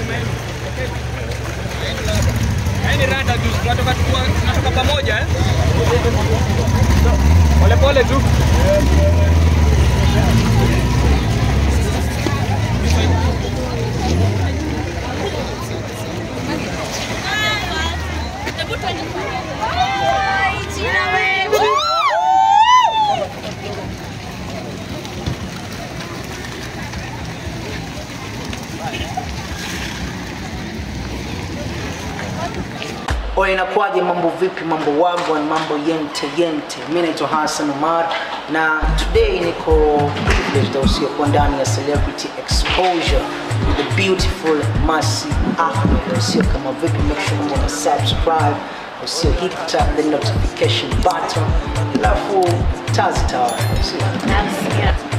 Yaani rada tu tunatoka pamoja eh. Pole pole tu. Oye, inakuwaje? Mambo vipi? Mambo wangu na mambo yente. Mimi naitwa Hassan Omar na today niko privileged usio kwa ndani ya Celebrity Exposure with the beautiful Mercy Ahmed. Usio kama vipi, make sure you subscribe, usio hit the notification button, alafu tazita.